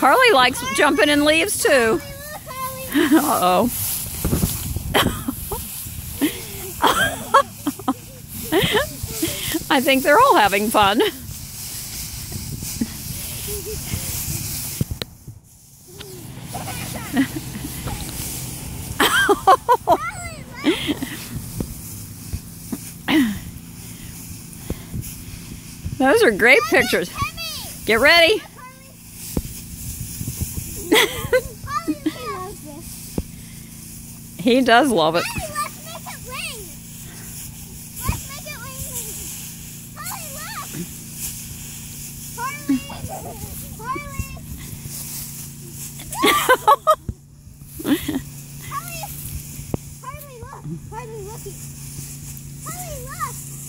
Harley likes jumping in leaves too. Uh-oh. I think they're all having fun. Those are great pictures. Get ready. He does love it. Let's make it rain. Let's make it rain. Harley, look. Harley. Harley, look. Harley, look. Harley, look.